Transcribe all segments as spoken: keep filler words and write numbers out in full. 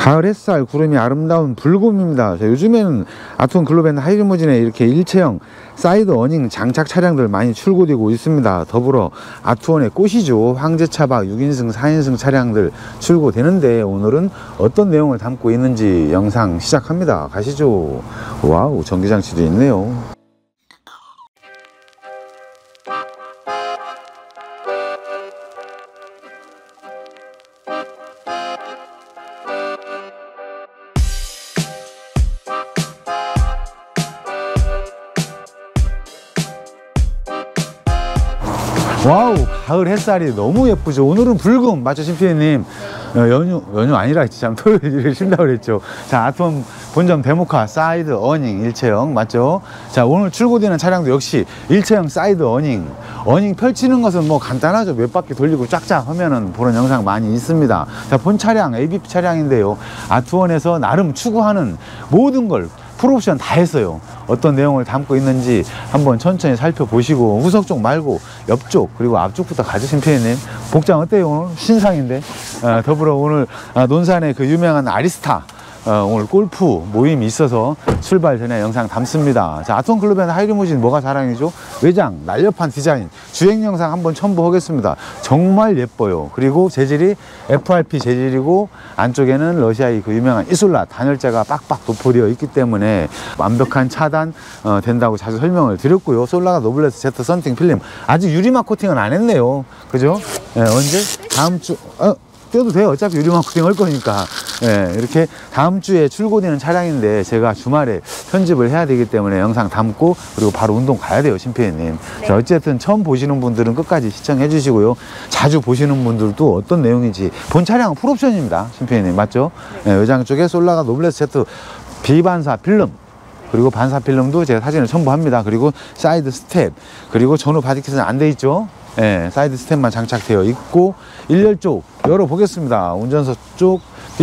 가을 햇살 구름이 아름다운 불곰입니다. 자, 요즘에는 아트원 글로벤 하이리무진에 이렇게 일체형 사이드 어닝 장착 차량들 많이 출고되고 있습니다. 더불어 아트원의 꽃이죠. 황제차박 육 인승 사 인승 차량들 출고되는데 오늘은 어떤 내용을 담고 있는지 영상 시작합니다. 가시죠. 와우, 전기장치도 있네요. 와우, 가을 햇살이 너무 예쁘죠. 오늘은 불금 맞죠, 심피디님? 어, 연휴 연휴 아니라 참 토요일에 쉰다고 그랬죠. 자, 아트원 본점 데모카 사이드 어닝 일체형 맞죠? 자, 오늘 출고되는 차량도 역시 일체형 사이드 어닝. 어닝 펼치는 것은 뭐 간단하죠. 몇 바퀴 돌리고 쫙쫙 하면은 보는 영상 많이 있습니다. 자, 본 차량 에이비피 차량인데요. 아트원에서 나름 추구하는 모든 걸 풀옵션 다 했어요. 어떤 내용을 담고 있는지 한번 천천히 살펴보시고, 후석 쪽 말고 옆쪽 그리고 앞쪽부터 가죠. 심피디님 복장 어때요? 오늘 신상인데. 어, 더불어 오늘 어, 논산의 그 유명한 아리스타 어, 오늘 골프 모임이 있어서 출발 전에 영상 담습니다. 자, 아트원 글로벤 하이리무진 뭐가 자랑이죠? 외장 날렵한 디자인, 주행 영상 한번 첨부하겠습니다. 정말 예뻐요. 그리고 재질이 에프알피 재질이고 안쪽에는 러시아의 그 유명한 이솔라 단열재가 빡빡 도포되어 있기 때문에 완벽한 차단 어, 된다고 자주 설명을 드렸고요. 솔라가 노블레스 제트 썬팅 필름 아직 유리막 코팅은 안 했네요. 그죠? 네, 언제? 다음 주 어, 떼도 돼요. 어차피 유리막 코팅 할 거니까. 예, 이렇게 다음 주에 출고되는 차량인데 제가 주말에 편집을 해야 되기 때문에 영상 담고 그리고 바로 운동 가야 돼요, 심피디님. 네. 자, 어쨌든 처음 보시는 분들은 끝까지 시청해 주시고요. 자주 보시는 분들도 어떤 내용인지. 본 차량은 풀옵션입니다, 심피디님 맞죠? 네. 예, 외장 쪽에 솔라가 노블레스 제트 비반사 필름, 그리고 반사 필름도 제가 사진을 첨부합니다. 그리고 사이드 스텝, 그리고 전후 바디킷은 안 돼 있죠. 예, 사이드 스텝만 장착되어 있고, 일렬 쪽 열어보겠습니다. 운전석 쪽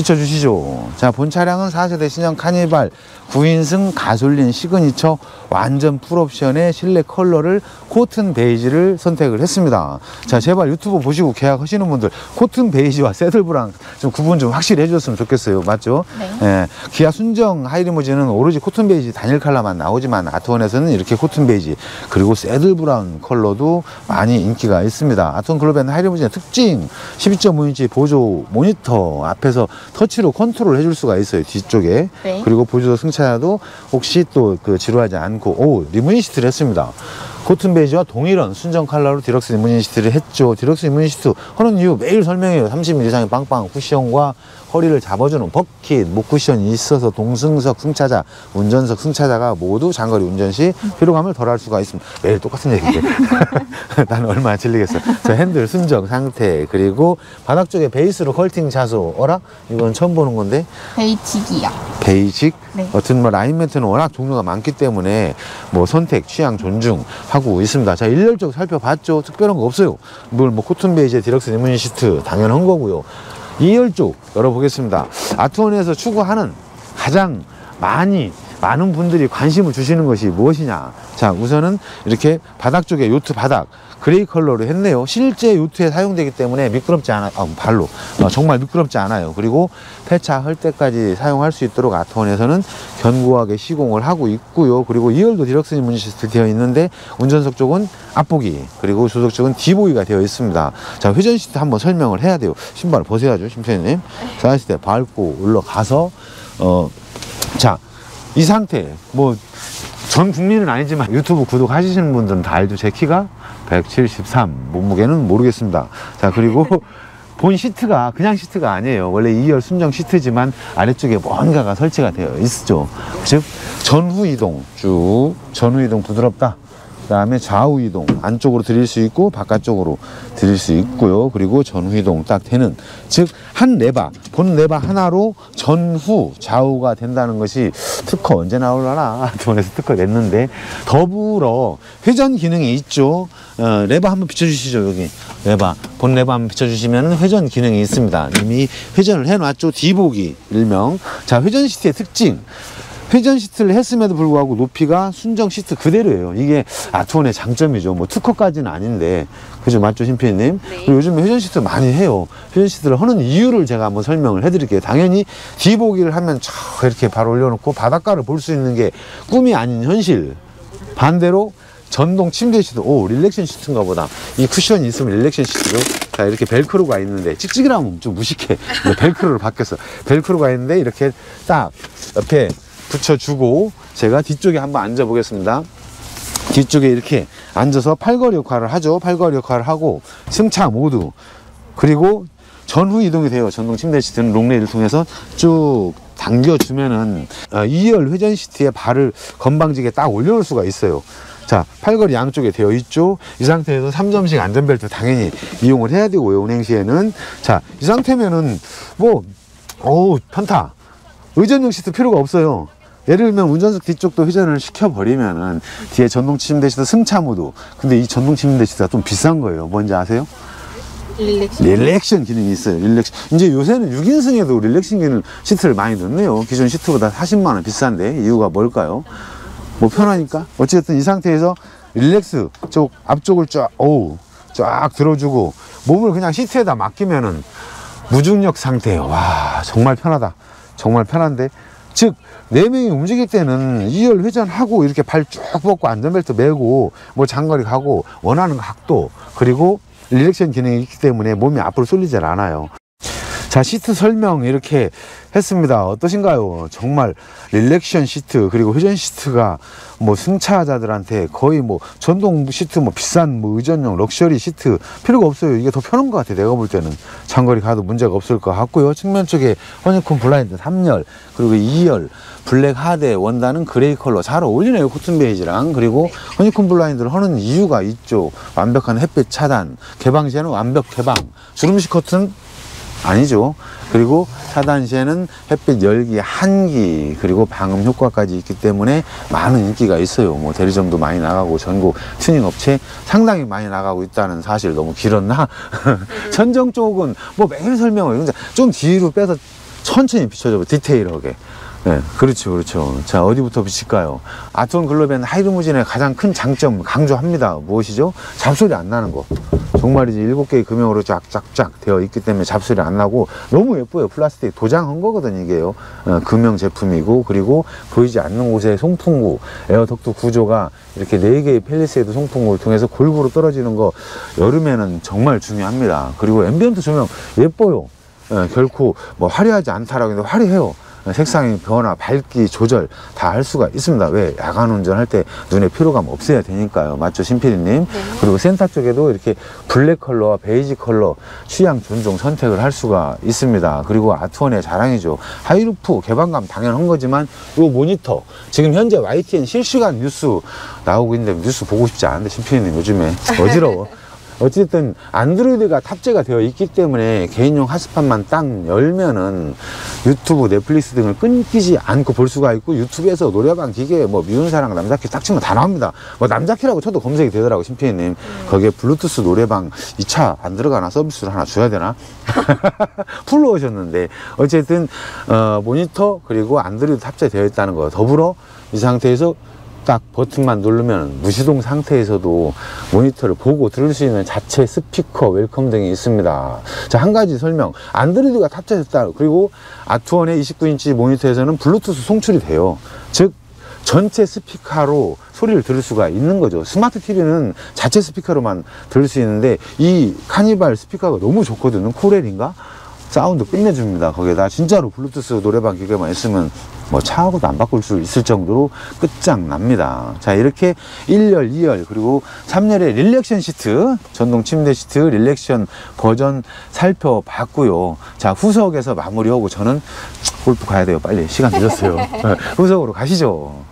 비춰주시죠. 자, 본 차량은 사 세대 신형 카니발 구 인승 가솔린 시그니처 완전 풀옵션의 실내 컬러를 코튼 베이지를 선택을 했습니다. 자, 제발 유튜브 보시고 계약하시는 분들 코튼 베이지와 새들브랑 좀 구분 좀 확실히 해줬으면 좋겠어요. 맞죠? 네. 예, 기아 순정 하이리무진은 오로지 코튼 베이지 단일 컬러만 나오지만 아트원에서는 이렇게 코튼 베이지 그리고 새들브라운 컬러도 많이 인기가 있습니다. 아트원 글로벤 하이리무진의 특징 십이 점 오 인치 보조 모니터, 앞에서 터치로 컨트롤 해줄 수가 있어요, 뒤쪽에. 네. 그리고 보조석 승차자도 혹시 또 그 지루하지 않고, 오, 리무진 시트를 했습니다. 코튼 베이지와 동일한 순정 컬러로 디럭스 리무진 시트를 했죠. 디럭스 리무진 시트 하는 이유 매일 설명해요. 삼십 밀리미터 이상의 빵빵 쿠션과 허리를 잡아주는 버킷, 목 쿠션이 있어서 동승석 승차자, 운전석 승차자가 모두 장거리 운전 시 피로감을 덜 할 수가 있습니다. 매일 똑같은 얘기인데 나는 얼마나 질리겠어. 자, 핸들 순정 상태, 그리고 바닥 쪽에 베이스로 컬팅 자수. 어라? 이건 처음 보는 건데. 베이직이요. 베이직? 네. 어떤 뭐 라인 매트는 워낙 종류가 많기 때문에 뭐 선택, 취향 존중하고 있습니다. 자, 일렬 쪽 살펴봤죠. 특별한 거 없어요. 뭘 뭐 코튼 베이지에 디럭스 리무진 시트 당연한 거고요. 이열 쪽 열어보겠습니다. 아트원에서 추구하는 가장 많이 많은 분들이 관심을 주시는 것이 무엇이냐. 자, 우선은 이렇게 바닥 쪽에 요트 바닥 그레이 컬러로 했네요. 실제 요트에 사용되기 때문에 미끄럽지 않아, 아, 발로 어, 정말 미끄럽지 않아요. 그리고 폐차할 때까지 사용할 수 있도록 아트원에서는 견고하게 시공을 하고 있고요. 그리고 이열도 디럭스 리무진 시트 되어 있는데 운전석 쪽은 앞보기, 그리고 조석 쪽은 뒤보기가 되어 있습니다. 자, 회전 시트 한번 설명을 해야 돼요. 신발을 벗어야죠, 심사님. 사이드 시트 밟고 올라가서 어, 자, 이 상태 뭐 전 국민은 아니지만 유튜브 구독하시는 분들은 다 알죠. 제 키가 백칠십삼, 몸무게는 모르겠습니다. 자, 그리고 본 시트가 그냥 시트가 아니에요. 원래 이열 순정 시트지만 아래쪽에 뭔가가 설치가 되어 있죠. 즉 전후 이동, 쭉 전후 이동 부드럽다. 그 다음에 좌우 이동 안쪽으로 드릴 수 있고 바깥쪽으로 드릴 수 있고요. 그리고 전후 이동 딱 되는, 즉 한 레바, 본 레바 하나로 전후 좌우가 된다는 것이 특허 언제 나올라나. 아트원에서 특허 냈는데. 더불어 회전 기능이 있죠. 어, 레바 한번 비춰주시죠. 여기 레바, 본 레바 한번 비춰주시면 회전 기능이 있습니다. 이미 회전을 해놨죠. 뒤보기 일명. 자, 회전 시트의 특징, 회전 시트를 했음에도 불구하고 높이가 순정 시트 그대로예요. 이게 아트원의 장점이죠. 뭐 특허까지는 아닌데, 그죠? 맞죠, 심피디님? 네. 그리고 요즘에 회전 시트 많이 해요. 회전 시트를 하는 이유를 제가 한번 설명을 해드릴게요. 당연히 뒤보기를 하면 촥 이렇게 바로 올려놓고 바닷가를 볼 수 있는 게 꿈이 아닌 현실. 반대로 전동 침대 시트, 오, 릴렉션 시트인가 보다. 이 쿠션이 있으면 릴렉션 시트로. 자, 이렇게 벨크로가 있는데, 찍찍이라면 좀 무식해. 벨크로를 바뀌었어. 벨크로가 있는데, 이렇게 딱 옆에 붙여주고, 제가 뒤쪽에 한번 앉아 보겠습니다. 뒤쪽에 이렇게 앉아서 팔걸이 역할을 하죠. 팔걸이 역할을 하고, 승차 모드. 그리고 전후 이동이 돼요. 전동 침대 시트는 롱레일을 통해서 쭉 당겨주면은, 어, 이열 회전 시트에 발을 건방지게 딱 올려놓을 수가 있어요. 자, 팔걸이 양쪽에 되어 있죠. 이 상태에서 삼 점식 안전벨트 당연히 이용을 해야 되고요, 운행 시에는. 자, 이 상태면은 뭐 어우 편타. 의전용 시트 필요가 없어요. 예를 들면 운전석 뒤쪽도 회전을 시켜버리면은 뒤에 전동 침대 시트 승차 모드. 근데 이 전동 침대 시트가 좀 비싼 거예요. 뭔지 아세요? 릴렉션. 릴렉션 기능이 있어요. 릴렉션. 이제 요새는 육 인승에도 릴렉션 기능 시트를 많이 넣네요. 기존 시트보다 사십만 원 비싼데 이유가 뭘까요? 뭐 편하니까. 어쨌든 이 상태에서 릴렉스 쪽 앞쪽을 쫙 어우 쫙 들어주고 몸을 그냥 시트에다 맡기면은 무중력 상태예요. 와, 정말 편하다. 정말 편한데, 즉 네 명이 움직일 때는 이열 회전하고 이렇게 발 쭉 뻗고 안전벨트 매고 뭐 장거리 가고 원하는 각도, 그리고 릴렉션 기능이 있기 때문에 몸이 앞으로 쏠리질 않아요. 자, 시트 설명 이렇게 했습니다. 어떠신가요? 정말 릴렉션 시트, 그리고 회전 시트가 뭐 승차자들한테 거의 뭐 전동 시트, 뭐 비싼 뭐 의전용 럭셔리 시트 필요가 없어요. 이게 더 편한 것 같아요. 내가 볼 때는 장거리 가도 문제가 없을 것 같고요. 측면 쪽에 허니콤 블라인드 삼 열, 그리고 이 열 블랙 하대 원단은 그레이 컬러 잘 어울리네요. 코튼 베이지랑. 그리고 허니콤 블라인드를 하는 이유가 있죠. 완벽한 햇빛 차단, 개방 시에는 완벽 개방, 주름식 커튼 아니죠. 그리고 차단 시에는 햇빛 열기, 한기, 그리고 방음 효과까지 있기 때문에 많은 인기가 있어요. 뭐 대리점도 많이 나가고 전국 튜닝 업체 상당히 많이 나가고 있다는 사실. 너무 길었나? 천정 쪽은 뭐 매일 설명을 좀 뒤로 빼서 천천히 비춰줘. 디테일하게. 네, 그렇죠, 그렇죠. 자, 어디부터 비칠까요? 아트원 글로벤 하이드무진의 가장 큰 장점 강조합니다. 무엇이죠? 잡소리 안 나는 거. 정말이지 일곱 개의 금형으로 쫙쫙쫙 되어 있기 때문에 잡소리 안 나고 너무 예뻐요. 플라스틱 도장한 거거든 이게요. 어, 금형 제품이고, 그리고 보이지 않는 곳에 송풍구, 에어덕트 구조가 이렇게 네 개의 펠리세이드 송풍구를 통해서 골고루 떨어지는 거 여름에는 정말 중요합니다. 그리고 앰비언트 조명 예뻐요. 예, 결코 뭐 화려하지 않다라고 했는데 화려해요. 색상의 변화, 밝기 조절 다 할 수가 있습니다. 왜? 야간 운전할 때 눈에 피로감 없애야 되니까요. 맞죠, 심피디님? 네. 그리고 센터 쪽에도 이렇게 블랙 컬러와 베이지 컬러 취향 존중 선택을 할 수가 있습니다. 그리고 아트원의 자랑이죠. 하이루프 개방감 당연한 거지만 이 모니터, 지금 현재 와이티엔 실시간 뉴스 나오고 있는데 뉴스 보고 싶지 않은데 심피디님 요즘에 어지러워. 어쨌든 안드로이드가 탑재가 되어 있기 때문에 개인용 핫스팟만 딱 열면은 유튜브, 넷플릭스 등을 끊기지 않고 볼 수가 있고, 유튜브에서 노래방 기계 뭐 미운 사랑 남자키 딱 치면 다 나옵니다. 뭐 남자키라고 쳐도 검색이 되더라고, 심피디님. 음. 거기에 블루투스 노래방 이 차 안 들어가나 서비스를 하나 줘야 되나? 풀로 오셨는데 어쨌든 어, 모니터 그리고 안드로이드 탑재되어 있다는 거, 더불어 이 상태에서 딱 버튼만 누르면 무시동 상태에서도 모니터를 보고 들을 수 있는 자체 스피커 웰컴 등이 있습니다. 자, 한 가지 설명. 안드로이드가 탑재됐다. 그리고 아트원의 이십구 인치 모니터에서는 블루투스 송출이 돼요. 즉 전체 스피커로 소리를 들을 수가 있는 거죠. 스마트 티비는 자체 스피커로만 들을 수 있는데 이 카니발 스피커가 너무 좋거든요. 코렐인가? 사운드 끝내줍니다. 거기에다 진짜로 블루투스 노래방 기계만 있으면 뭐 차하고도 안 바꿀 수 있을 정도로 끝장납니다. 자, 이렇게 일 열, 이 열, 그리고 삼 열의 릴렉션 시트, 전동 침대 시트 릴렉션 버전 살펴봤고요. 자, 후석에서 마무리하고 저는 골프 가야 돼요. 빨리 시간 늦었어요. 후석으로 가시죠.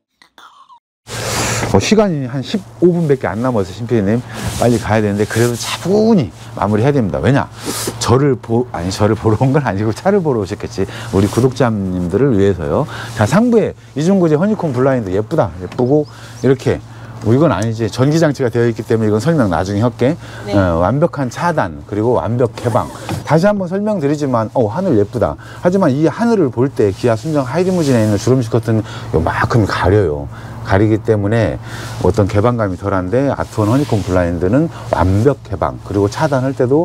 어, 시간이 한 십오 분밖에 안 남아서 심피디님 빨리 가야 되는데 그래도 차분히 마무리 해야 됩니다. 왜냐, 저를 보 아니 저를 보러 온 건 아니고 차를 보러 오셨겠지. 우리 구독자님들을 위해서요. 자, 상부에 이중구제 허니콤 블라인드 예쁘다. 예쁘고 이렇게 뭐 이건 아니지, 전기장치가 되어 있기 때문에 이건 설명 나중에 할게. 네. 어, 완벽한 차단 그리고 완벽 개방 다시 한번 설명드리지만 어 하늘 예쁘다. 하지만 이 하늘을 볼 때 기아 순정 하이리무진에 있는 주름식 커튼은 요만큼 가려요. 가리기 때문에 어떤 개방감이 덜한데 아트원 허니콤 블라인드는 완벽 개방, 그리고 차단할 때도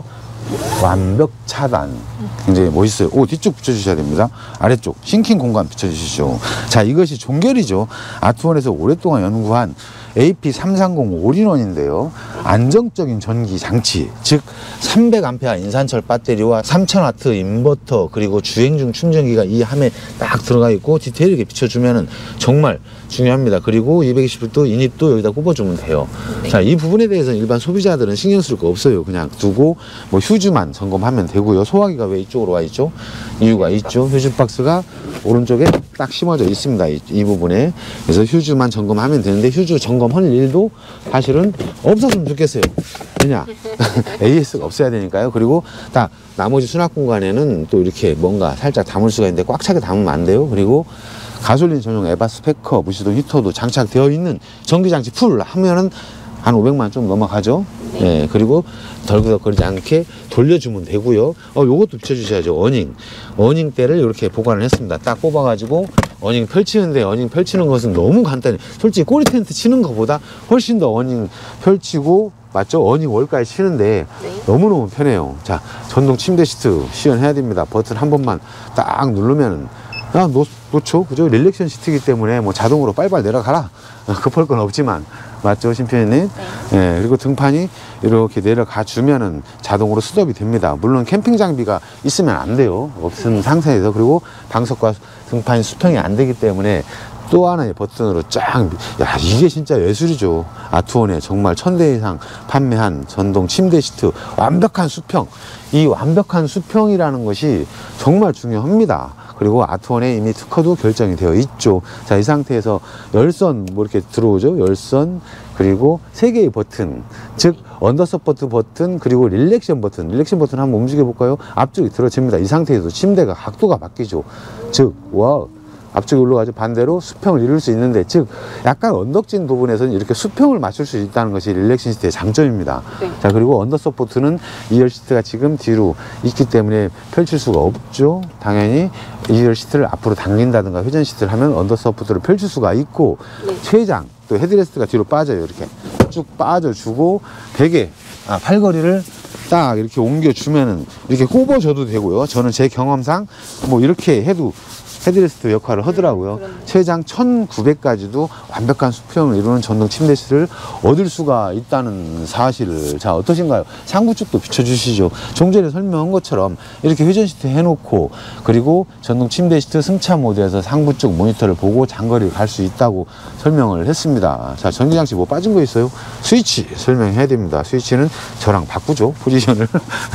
완벽 차단. 굉장히 멋있어요. 오, 뒤쪽 붙여주셔야 됩니다. 아래쪽 싱킹 공간 붙여주시죠. 자, 이것이 종결이죠. 아트원에서 오랫동안 연구한 에이피 삼삼공 올인원인데요. 안정적인 전기 장치, 즉 삼백 암페어 인산철 배터리와 삼천 와트 인버터, 그리고 주행 중 충전기가 이 함에 딱 들어가 있고 디테일하게 비춰주면은 정말 중요합니다. 그리고 이백이십 볼트 인입도 여기다 꼽아주면 돼요. 네. 자, 이 부분에 대해서는 일반 소비자들은 신경 쓸 거 없어요. 그냥 두고 뭐 휴즈만 점검하면 되고요. 소화기가 왜 이쪽으로 와 있죠? 이유가 있죠. 휴즈 박스가 오른쪽에 딱 심어져 있습니다. 이, 이 부분에. 그래서 휴즈만 점검하면 되는데 휴즈 점검할 일도 사실은 없었으면 좋겠어요. 왜냐? 에이에스가 없어야 되니까요. 그리고 딱 나머지 수납 공간에는 또 이렇게 뭔가 살짝 담을 수가 있는데 꽉 차게 담으면 안 돼요. 그리고 가솔린 전용 에바 스페커 무시동 히터도 장착되어 있는 전기장치 풀 하면은 한 오백만 원 좀 넘어가죠. 네. 네. 그리고 덜그덕거리지 않게 돌려주면 되고요. 어, 요것도 붙여주셔야죠. 어닝. 어닝대를 이렇게 보관을 했습니다. 딱 뽑아가지고 어닝 펼치는데, 어닝 펼치는 것은 너무 간단해. 솔직히 꼬리 텐트 치는 것보다 훨씬 더 어닝 펼치고, 맞죠? 어닝 월까지 치는데 네. 너무너무 편해요. 자, 전동 침대 시트 시연해야 됩니다. 버튼 한 번만 딱 누르면은 야, 놓, 놓죠? 그죠? 릴렉션 시트이기 때문에 뭐 자동으로 빨빨 내려가라. 급할 건 없지만. 맞죠, 심표님? 네. 예, 그리고 등판이 이렇게 내려가 주면은 자동으로 스톱이 됩니다. 물론 캠핑 장비가 있으면 안 돼요. 없은 상태에서. 그리고 방석과 등판이 수평이 안 되기 때문에 또 하나의 버튼으로 쫙, 야, 이게 진짜 예술이죠. 아트원에 정말 천 대 이상 판매한 전동 침대 시트, 완벽한 수평. 이 완벽한 수평이라는 것이 정말 중요합니다. 그리고 아트원에 이미 특허도 결정이 되어 있죠. 자, 이 상태에서 열선 뭐 이렇게 들어오죠. 열선, 그리고 세 개의 버튼, 즉 언더서포트 버튼, 그리고 릴렉션 버튼. 릴렉션 버튼 한번 움직여 볼까요? 앞쪽이 들어집니다. 이 상태에서 침대가 각도가 바뀌죠. 즉, 와, 앞쪽이 올라가죠. 반대로 수평을 이룰 수 있는데, 즉 약간 언덕진 부분에서는 이렇게 수평을 맞출 수 있다는 것이 릴렉션 시트의 장점입니다. 네. 자, 그리고 언더 서포트는 이열 시트가 지금 뒤로 있기 때문에 펼칠 수가 없죠. 당연히 이열 시트를 앞으로 당긴다든가 회전 시트를 하면 언더 서포트를 펼칠 수가 있고, 네. 최장 또 헤드레스트가 뒤로 빠져요. 이렇게 쭉 빠져주고 베개, 아, 팔걸이를 딱 이렇게 옮겨주면은 이렇게 꼽아줘도 되고요. 저는 제 경험상 뭐 이렇게 해도 헤드레스트 역할을 하더라고요. 음, 최장 천구백까지도 완벽한 수평을 이루는 전동 침대 시트를 얻을 수가 있다는 사실을. 자, 어떠신가요? 상부 쪽도 비춰주시죠. 좀 전에 설명한 것처럼 이렇게 회전 시트 해놓고, 그리고 전동 침대 시트 승차 모드에서 상부 쪽 모니터를 보고 장거리를 갈 수 있다고 설명을 했습니다. 자, 전기장치 뭐 빠진 거 있어요? 스위치 설명해야 됩니다. 스위치는 저랑 바꾸죠, 포지션을.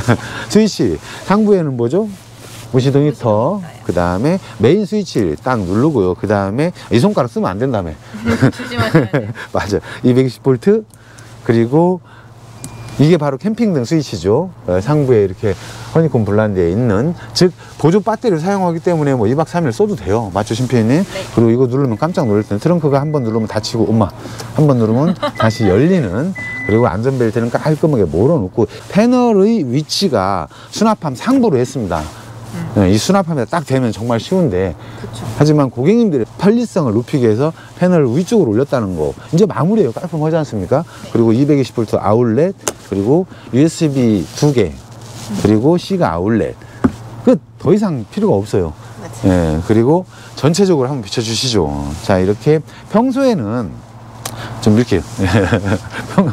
스위치 상부에는 뭐죠? 무시동 히터, 그 다음에 메인 스위치를 딱 누르고요. 그 다음에 이 손가락 쓰면 안 된다며. 조심하셔야 돼요. 맞아. 이백이십 볼트, 그리고 이게 바로 캠핑등 스위치죠. 어, 상부에 이렇게 허니콤 블란드에 있는, 즉 보조 배터리를 사용하기 때문에 뭐 이 박 삼 일 써도 돼요. 맞죠, 심표님? 네. 그리고 이거 누르면 깜짝 놀랄 텐데, 트렁크가 한 번 누르면 닫히고, 엄마 한 번 누르면 다시 열리는. 그리고 안전벨트는 깔끔하게 몰아놓고, 패널의 위치가 수납함 상부로 했습니다. 음. 이 수납함에 딱 대면 정말 쉬운데, 그쵸. 하지만 고객님들의 편리성을 높이기 위해서 패널을 위쪽으로 올렸다는 거, 이제 마무리예요. 깔끔하지 않습니까? 네. 그리고 이백이십 볼트 아울렛, 그리고 유에스비 두 개, 그리고 C가 아울렛. 끝. 더 이상 필요가 없어요. 예, 그리고 전체적으로 한번 비춰주시죠. 자, 이렇게 평소에는 좀 이렇게 평...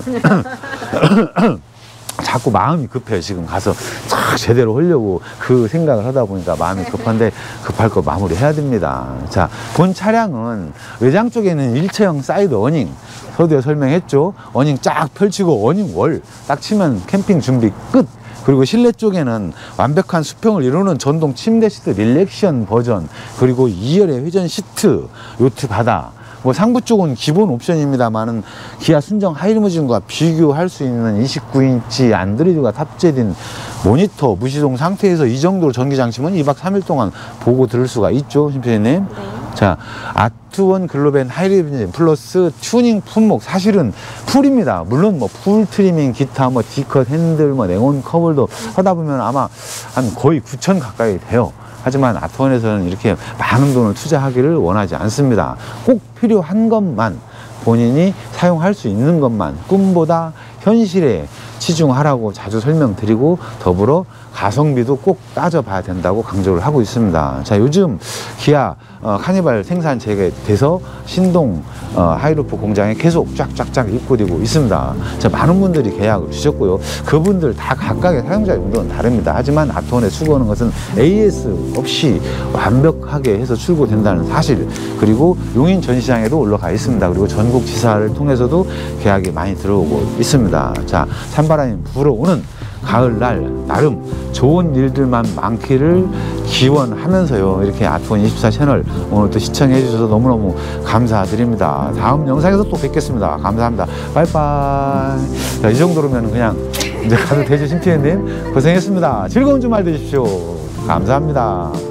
자꾸 마음이 급해요. 지금 가서 쫙 제대로 하려고 그 생각을 하다 보니까 마음이 급한데, 급할 거 마무리 해야 됩니다. 자, 본 차량은 외장 쪽에는 일체형 사이드 어닝, 서두에 설명했죠. 어닝 쫙 펼치고 어닝 월 딱 치면 캠핑 준비 끝. 그리고 실내 쪽에는 완벽한 수평을 이루는 전동 침대 시트 릴렉션 버전, 그리고 이 열의 회전 시트, 요트 바다. 뭐 상부 쪽은 기본 옵션입니다만은 기아 순정 하이리무진과 비교할 수 있는 이십구 인치 안드로이드가 탑재된 모니터 무시동 상태에서 이 정도로 전기 장치면 이 박 삼 일 동안 보고 들을 수가 있죠, 심표님. 네. 자, 아트원 글로벤 하이리벤 플러스 튜닝 품목 사실은 풀입니다. 물론 뭐 풀 트리밍, 기타, 뭐 D컷, 핸들, 뭐 냉온 커블도 하다 보면 아마 한 거의 구천 가까이 돼요. 하지만 아트원에서는 이렇게 많은 돈을 투자하기를 원하지 않습니다. 꼭 필요한 것만, 본인이 사용할 수 있는 것만, 꿈보다 현실에 치중하라고 자주 설명드리고, 더불어 가성비도 꼭 따져봐야 된다고 강조를 하고 있습니다. 자, 요즘 기아 어, 카니발 생산 재개돼서 신동 어, 하이루프 공장에 계속 쫙쫙쫙 입고되고 있습니다. 자, 많은 분들이 계약을 주셨고요. 그분들 다 각각의 사용자 용도는 다릅니다. 하지만 아트원에 출고하는 것은 에이에스 없이 완벽하게 해서 출고된다는 사실, 그리고 용인 전시장에도 올라가 있습니다. 그리고 전국 지사를 통해서도 계약이 많이 들어오고 있습니다. 자, 찬바람이 불어오는 가을날 나름 좋은 일들만 많기를 기원하면서요, 이렇게 아트원 이십사 채널 오늘 또 시청해 주셔서 너무너무 감사드립니다. 다음 영상에서 또 뵙겠습니다. 감사합니다. 빠이빠이. 자, 이 정도로면 그냥 이제 가도 되죠. 심피디님 고생했습니다. 즐거운 주말 되십시오. 감사합니다.